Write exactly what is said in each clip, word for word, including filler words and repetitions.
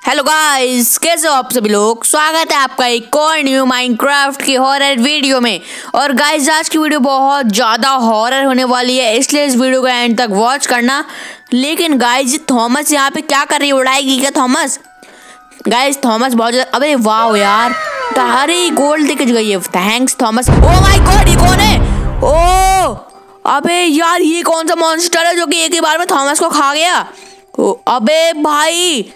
Hello guys, कैसे हो आप सभी लोग। स्वागत है आपका एक और न्यू माइनक्राफ्ट की हॉरर वीडियो में। और गाइस आज की वीडियो बहुत ज़्यादा हॉरर होने वाली है, इसलिए इस वीडियो को एंड तक वॉच करना। लेकिन गाइस थॉमस यहाँ पे क्या कर रही है, उड़ाएगी क्या थॉमस? गाइस थॉमस बहुत ज़्यादा, अबे वाह यार, अरे गोल्ड दिख गई है, thanks Thomas. Oh my God, ये कौन है? ओ अबे यार, ये कौन सा मॉन्स्टर है जो कि एक ही बार में थॉमस को खा गया? ओ अबे भाई,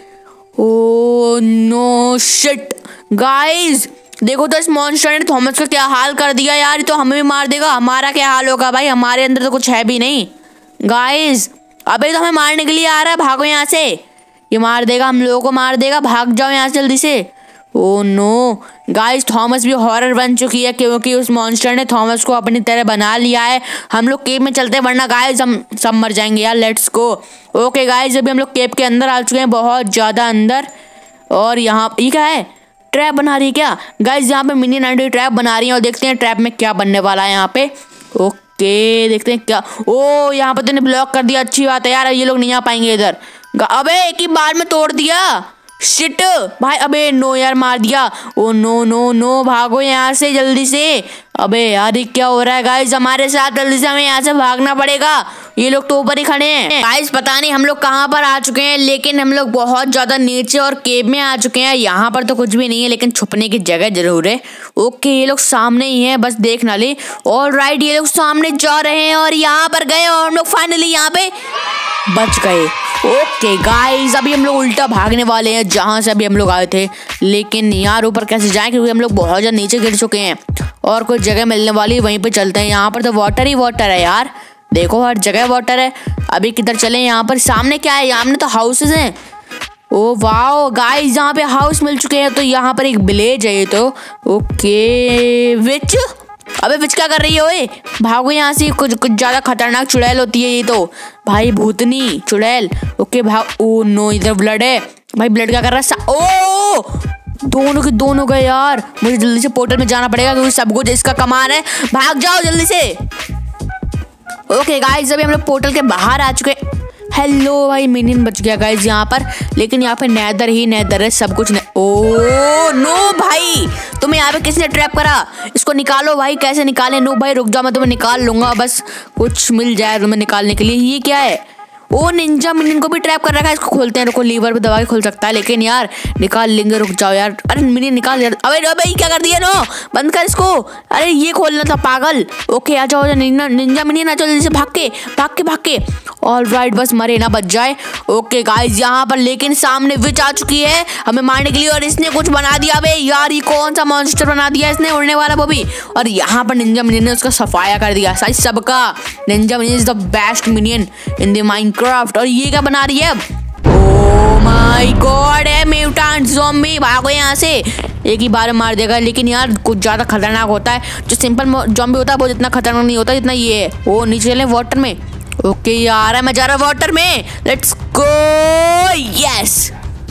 ओ नो शिट। गाइस देखो तो इस मॉन्स्टर ने थॉमस का क्या हाल कर दिया यार, तो हमें भी मार देगा। हमारा क्या हाल होगा भाई, हमारे अंदर तो कुछ है भी नहीं। गाइस अबे तो हमें मारने के लिए आ रहा है, भागो यहाँ से, ये मार देगा, हम लोगों को मार देगा, भाग जाओ यहाँ से जल्दी से। ओ नो गाइस, थॉमस भी हॉरर बन चुकी है क्योंकि उस मॉन्स्टर ने थॉमस को अपनी तरह बना लिया है। हम लोग केव में चलते हैं वरना गाइस हम सब मर जाएंगे यार। Let's go. ओके गाइस, अभी हम लोग केव के अंदर आ चुके हैं, बहुत ज़्यादा अंदर। और यहाँ ये क्या है, ट्रैप बना रही है क्या? गाइस यहाँ पे मिनी नाइनटी ट्रैप बना रही है और देखते हैं ट्रैप में क्या बनने वाला है यहाँ पे। ओके देखते हैं क्या। ओ यहाँ पे तो ब्लॉक कर दिया, अच्छी बात है यार, ये लोग नहीं आ पाएंगे इधर। अबे एक ही बार में तोड़ दिया, शिट भाई। अबे नो यार, मार दिया। ओ नो नो नो, भागो यहाँ से जल्दी से। अबे यार ये क्या हो रहा है गाइस हमारे साथ, जल्दी से हमें यहाँ से भागना पड़ेगा। ये लोग तो ऊपर ही खड़े हैं। गाइस पता नहीं हम लोग कहाँ पर आ चुके हैं, लेकिन हम लोग बहुत ज्यादा नीचे और केव में आ चुके हैं। यहाँ पर तो कुछ भी नहीं है, लेकिन छुपने की जगह जरूर है। ओके ये लोग सामने ही है, बस देख ना ले। ऑल राइट, ये लोग सामने जा रहे हैं और यहाँ पर गए और हम लोग फाइनली यहाँ पे बच गए। ओके गाइस, अभी हम लोग उल्टा भागने वाले हैं जहाँ से अभी हम लोग आए थे। लेकिन यार ऊपर कैसे जाएं, क्योंकि हम लोग बहुत ज़्यादा नीचे गिर चुके हैं और कोई जगह मिलने वाली, वहीं पे चलते हैं। यहाँ पर तो वाटर ही वाटर है यार, देखो हर जगह वाटर है। अभी किधर चले? यहाँ पर सामने क्या है, यहाँ तो हाउसेस हैं। ओ वाओ गाइस, यहाँ पे हाउस मिल चुके हैं। तो यहाँ पर एक विलेज है ये तो। ओके विच, अबे विच क्या कर रही है? ओए भागो यहाँ से, कुछ कुछ ज्यादा खतरनाक चुड़ैल होती है ये तो भाई, भूतनी चुड़ैल। ओके भाग। ओ नो, इधर ब्लड है भाई, ब्लड क्या कर रहा है? ओ दोनों के दोनों गए यार, मुझे जल्दी से पोर्टल में जाना पड़ेगा क्योंकि सब कुछ इसका कमाल है। भाग जाओ जल्दी से। ओके गाइस, अभी हम लोग पोर्टल के बाहर आ चुके। हेलो भाई, मिनियन बच गया गाइस यहाँ पर, लेकिन यहाँ पे नेदर ही नेदर है सब कुछ। ओ नो भाई, तुम्हें यहाँ पे किसने ट्रैप करा? इसको निकालो भाई, कैसे निकाले? नो भाई रुक जाओ, मैं तुम्हें निकाल लूंगा, बस कुछ मिल जाए तुम्हें निकालने के लिए। ये क्या है? ओ निंजा मिनियन को भी ट्रैप कर रखा है, इसको खोलते हैं। रुको, लीवर पे दबा के खोल सकता है, लेकिन यार निकाल लेंगे, रुक जाओ यार। अरे मिनियन निकाल यार। अबे अबे क्या कर दिया? नो बंद कर इसको, अरे ये खोलना था पागल। ओके आ जाओ निंजा निंजा मिनियन, आ जाओ जल्दी से, भाग के भाग के भाग के। ऑल राइट, बस मरे ना, बच जाए। ओके गाइस यहाँ पर लेकिन सामने विच आ चुकी है हमें मारने के लिए और इसने कुछ बना दिया। अबे यार ये कौन सा मॉन्स्टर बना दिया इसने, उड़ने वाला वो भी। और यहाँ पर निंजा मिनियन ने उसका सफाया कर दिया। सही सबका ninja minion is the best minion in the Minecraft. और ये क्या बना रही है अब? ओह माय गॉड, है म्यूटेंट ज़ॉम्बी, भागो यहाँ से, एक ही बार में मार देगा। लेकिन यार कुछ ज्यादा खतरनाक होता है, जो सिंपल ज़ॉम्बी होता है वो इतना खतरनाक नहीं होता जितना ये है। वो नीचे चले वाटर में। ओके यार मैं जा रहा हूँ वाटर में, let's go, yes.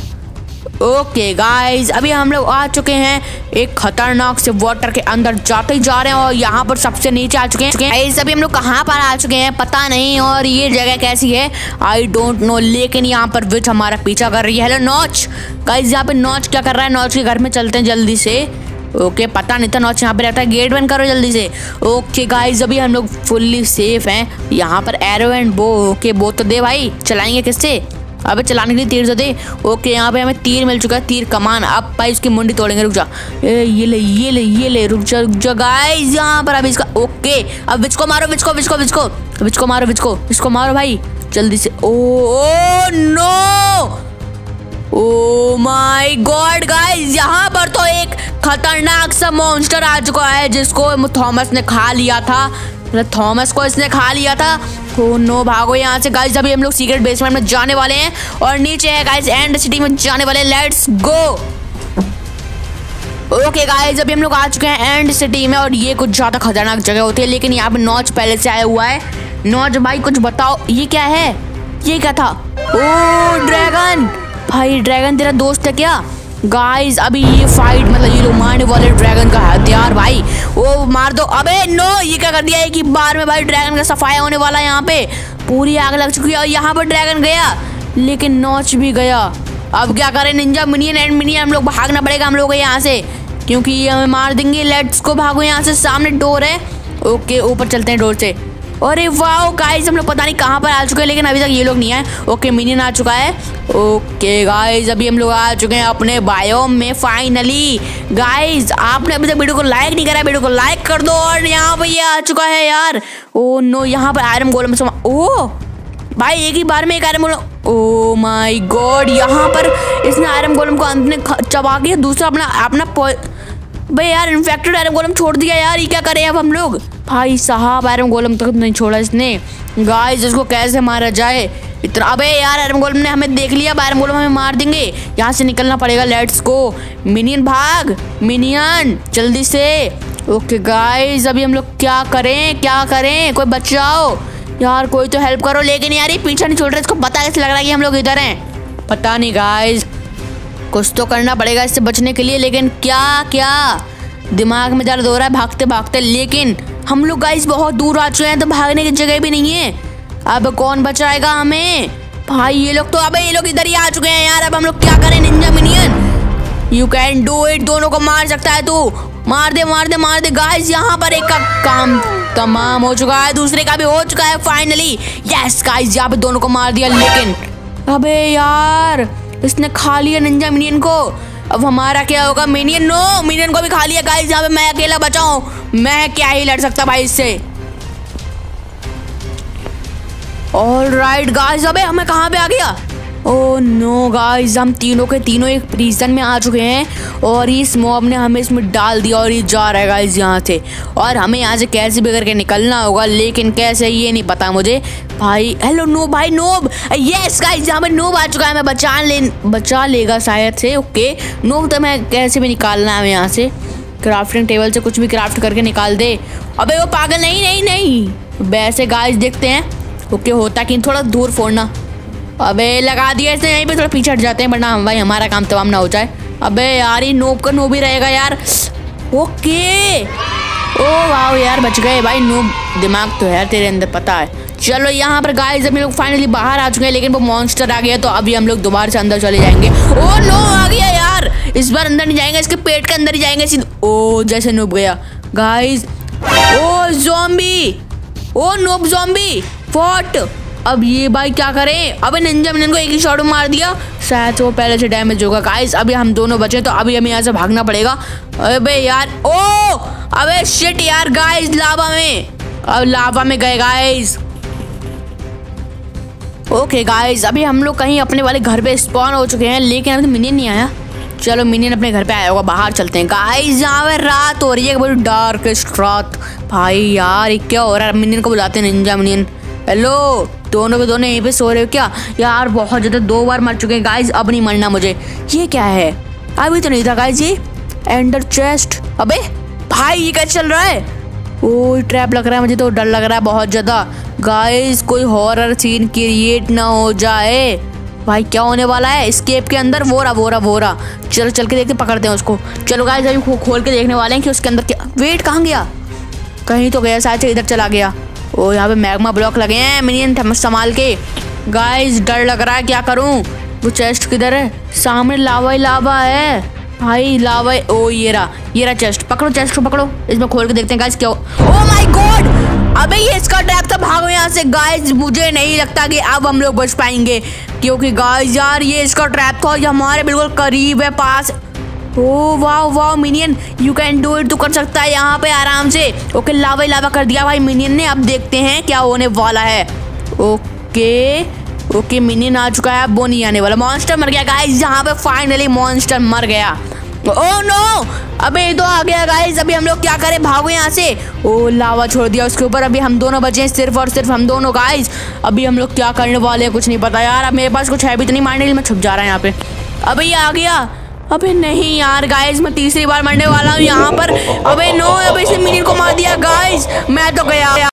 Okay guys, अभी हम लोग आ चुके हैं एक खतरनाक से वाटर के अंदर, जाते ही जा रहे हैं और यहाँ पर सबसे नीचे आ चुके हैं। गाइस अभी हम लोग कहाँ पर आ चुके हैं पता नहीं, और ये जगह कैसी है आई डोंट नो, लेकिन यहाँ पर विच हमारा पीछा कर रही है। Hello notch. गाइस यहाँ पे नॉच क्या कर रहा है? नॉच के घर में चलते हैं जल्दी से। ओके पता नहीं था नॉच यहाँ पे रहता है, गेट बंद करो जल्दी से। ओके गाइस, अभी हम लोग फुल्ली सेफ हैं। यहाँ पर एरो एंड बो, ओके बो तो दे भाई, चलाएंगे किससे? अबे चलाने के लिए तीर तो दे। ओके यहाँ पे हमें तीर मिल चुका है, तीर कमान। अब भाई उसकी मुंडी तोड़ेंगे, रुक जा। ए ये ले ये ले ये ले, रुक जा रुक जा गाइस यहाँ पर। अभी इसका ओके, अब विच को मारो, विच को विच को विच को विच को मारो, विच को इसको मारो भाई जल्दी से। Oh oh no, oh my God guys, यहाँ पर तो एक खतरनाक सा मॉन्स्टर आ चुका है जिसको थॉमस ने खा लिया था। थॉमस को इसने खा लिया था। ओ नो, भागो यहाँ से गाइस। अभी हम लोग सीक्रेट बेसमेंट में जाने वाले हैं और नीचे है गाइस एंड सिटी में जाने वाले, लेट्स गो। ओके गाइस, अभी हम लोग आ चुके हैं एंड सिटी में और ये कुछ ज्यादा खतरनाक जगह होती है, लेकिन यहाँ पे नॉच पहले से आया हुआ है। नॉच भाई कुछ बताओ, ये क्या है? ये क्या था? ओ ड्रैगन, भाई ड्रैगन तेरा दोस्त है क्या? गाइस अभी ये फाइट, मतलब ये लोग मारने वाले ड्रैगन का हथियार भाई, वो मार दो। अबे नो, ये क्या कर दिया एक ही बार में भाई, ड्रैगन का सफाया होने वाला है। यहाँ पे पूरी आग लग चुकी है और यहाँ पर ड्रैगन गया, लेकिन नॉच भी गया। अब क्या करें निंजा मिनियन एंड मिनियन, हम लोग भागना पड़ेगा हम लोग को यहाँ से, क्योंकि ये हमें मार देंगे। लेट्स को भागो यहाँ से, सामने डोर है। ओके ऊपर चलते हैं डोर से। अरे वाह गाइस, हम लोग पता नहीं कहाँ पर आ चुके हैं, लेकिन अभी तक ये लोग नहीं आए। ओके मिनियन आ चुका है। ओके गाइस, अभी हम लोग आ चुके हैं अपने बायोम में फाइनली। गाइस आपने अभी तक वीडियो को लाइक नहीं करा, वीडियो को लाइक कर दो। और यहाँ पर ये आ चुका है यार। ओ नो, यहाँ पर आयरन गोलम समा, ओ भाई एक ही बार में एक iron golem. Oh my God, यहाँ पर इसने आयरन गोलम को अंत में चबा के दूसरा अपना अपना भाई यार इन्फेक्टेड आयरन गोलम छोड़ दिया यार। ये क्या करें अब हम लोग? भाई साहब आयरन गोलम तक नहीं छोड़ा इसने। गाइस इसको कैसे मारा जाए इतना? अबे यार आयरन गोलम ने हमें देख लिया, आयरन गोलम हमें मार देंगे। यहाँ से निकलना पड़ेगा। लेट्स गो मिनियन, भाग मिनियन जल्दी से। ओके गाइस, अभी हम लोग क्या करें क्या करें? कोई बचाओ यार, कोई तो हेल्प करो। लेकिन यार ये पीछा नहीं छोड़ रहा, इसको पता कैसे लग रहा है कि हम लोग इधर हैं? पता नहीं गाइस, कुछ तो करना पड़ेगा इससे बचने के लिए। लेकिन क्या क्या दिमाग में दर्द हो रहा है भागते भागते। लेकिन हम लोग गाइस बहुत दूर आ चुके हैं, तो भागने की जगह भी नहीं है। अब कौन बचाएगा हमें? भाई ये लोग तो, अबे ये लोग इधर ही आ चुके हैं यार। अब हम लोग क्या करें? Ninja minion you can do it, दोनों को मार सकता है तू। मार दे मार दे मार दे। गाइस यहाँ पर एक का काम तमाम हो चुका है, दूसरे का भी हो चुका है फाइनली। यस गाइस, यहाँ पे दोनों को मार दिया। लेकिन अबे यार इसने खा लिया निंजा मिनियन को। अब हमारा क्या होगा? मिनियन, नो मिनियन को भी खा लिया। गाइस यहाँ पे मैं अकेला बचा हूँ, मैं क्या ही लड़ सकता भाई इससे। ऑलराइट गाइस, अबे हमें कहाँ पे आ गया? ओह नो गाइस, हम तीनों के तीनों एक प्रिजन में आ चुके हैं और इस मॉब ने हमें इसमें डाल दिया और ये जा रहा है गाइस यहाँ से। और हमें यहाँ से कैसे भी करके निकलना होगा, लेकिन कैसे ये नहीं पता मुझे। भाई हेलो नोब, भाई नोब। यस गाइस, यहाँ पे नोब आ चुका है, मैं बचा ले बचा लेगा शायद से। ओके नोब, तो मैं कैसे भी निकालना है यहाँ से। क्राफ्टिंग टेबल से कुछ भी क्राफ्ट करके निकाल दे। अबे वो पागल, नहीं नहीं नहीं। वैसे गाइस देखते हैं ओके होता कि थोड़ा दूर फोड़ना। अबे लगा दिया इसने यहीं पे, थोड़ा पीछे हट जाते हैं वरना भाई हमारा काम तमाम ना हो जाए। अबे यार ये नोब का नोब ही रहेगा यार। ओके ओ वाह यार, बच गए भाई। नोब दिमाग तो है तेरे अंदर, पता है। चलो यहाँ पर गाइस हम लोग फाइनली बाहर आ चुके हैं, लेकिन वो मॉन्स्टर आ गया, तो अभी हम लोग दोबारा से अंदर चले जाएंगे। ओ नो, आ गया यार। इस बार अंदर नहीं जाएंगे, इसके पेट के अंदर ही जाएंगे सीधे। ओ जैसे नोब गया guys. Oh zombie, oh noob zombie what. अब ये भाई क्या करें? अबे निंजा मिनियन को एक ही शॉट में मार दिया, शायद वो पहले से डैमेज होगा। गाइस अभी हम दोनों बचे, तो अभी हमें यहाँ से भागना पड़ेगा। अबे यार, ओ अबे शिट यार गाइस, लावा में, अब लावा में गए गाइस। ओके गाइस, अभी हम लोग कहीं अपने वाले घर पे स्पॉन हो चुके हैं, लेकिन अभी मिनियन नहीं आया। चलो मिनियन अपने घर पे आया होगा, बाहर चलते हैं गाइस। यहाँ पे रात हो रही है, बड़ी डार्केस्ट रात। भाई यार ये क्या हो रहा है? मिनियन को बुलाते हैं, निंजा मिनियन। हेलो, दोनों के दोनों यहीं पे सो रहे हो क्या? यार बहुत ज़्यादा, दो बार मर चुके हैं गाइस, अब नहीं मरना मुझे। ये क्या है? अभी तो नहीं था गाइस ये एंडर चेस्ट। अबे भाई ये क्या चल रहा है? ओ ट्रैप लग रहा है मुझे, तो डर लग रहा है बहुत ज़्यादा। गाइस कोई हॉरर सीन क्रिएट ना हो जाए। भाई क्या होने वाला है एस्केप के अंदर? वो रहा वो रहा वो रहा। चलो चल के देखते, पकड़ते हैं उसको। चलो गाइस अभी खोल के देखने वाले हैं कि उसके अंदर क्या। वेट कहाँ गया? कहीं तो गया शायद से, इधर चला गया। ओ यहाँ पे मैग्मा ब्लॉक लगे हैं, मिनियन संभाल के। गाइस डर लग रहा है, क्या करूँ? वो चेस्ट किधर है? सामने लावा ही लावा है भाई, लावा। ओ ये रहा ये रहा चेस्ट। पकड़ो चेस्ट को, पकड़ो, इसमें खोल के देखते हैं गाइस क्या। ओ माय गॉड, अबे ये इसका ट्रैप था, भागो यहाँ से गाइस। मुझे नहीं लगता कि अब हम लोग बच पाएंगे, क्योंकि गाइस यार ये इसका ट्रैप था, ये हमारे बिल्कुल करीब है, पास। ओ वाह वाह minion, you can do it, तू कर सकता है यहाँ पे आराम से। ओके लावा ही लावा कर दिया भाई मिनियन ने। अब देखते हैं क्या होने वाला है। ओके ओके मिनियन आ चुका है, अब वो नहीं आने वाला। मॉन्स्टर मर गया गाइस, यहाँ पे फाइनली मॉन्स्टर मर गया। ओ नो, अबे ये तो आ गया गाइस। अभी हम लोग क्या करें? भागो यहाँ से। ओ लावा छोड़ दिया उसके ऊपर, अभी हम दोनों बचे हैं, सिर्फ और सिर्फ हम दोनों गाइस। अभी हम लोग क्या करने वाले हैं कुछ नहीं पता यार। अब मेरे पास कुछ है भी तो नहीं मारने के लिए, मैं छुप जा रहा है यहाँ पे। अबे ये आ गया। अबे नहीं यार गाइस, मैं तीसरी बार मरने वाला हूँ यहाँ पर। अबे नो, अबे इसे मिनियन को मार दिया गाइस, मैं तो गया।